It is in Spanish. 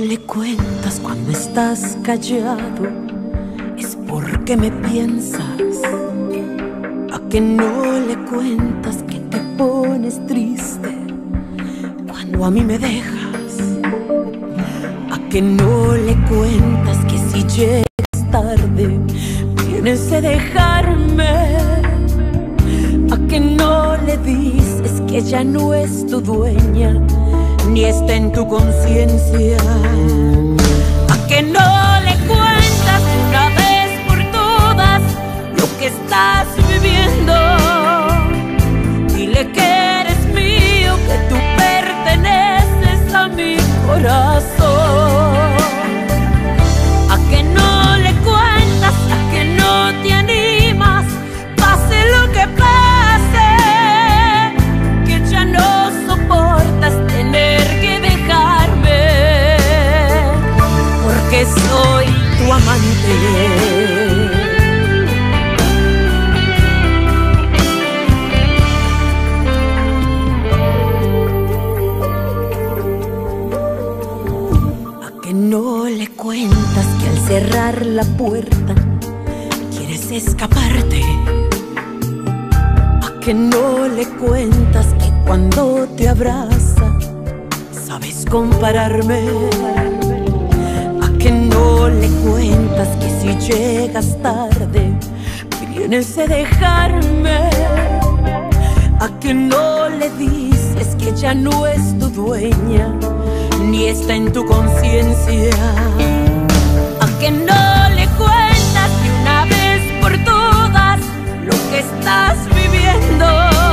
le cuentas cuando estás callado? Es porque me piensas. ¿A que no le cuentas que te pones triste cuando a mí me dejas? ¿A que no le cuentas que si llegas tarde vienes a dejarme? ¿A que no le dices que ya no es tu dueña ni está en tu conciencia? ¿A que no le cuentas de una vez por todas lo que estás viviendo? Dile que eres mío, que tú perteneces a mi corazón. ¿A que no le cuentas? ¿A que no te animas? Pase lo que pase, que ya no soportas tener que dejarme, porque soy tu amante. No le cuentas que al cerrar la puerta quieres escaparte. ¿A que no le cuentas que cuando te abraza sabes compararme? ¿A que no le cuentas que si llegas tarde vienes a dejarme? ¿A que no le dices que ya no es tu dueña ni está en tu conciencia? ¿A que no le cuentas de una vez por todas lo que estás viviendo?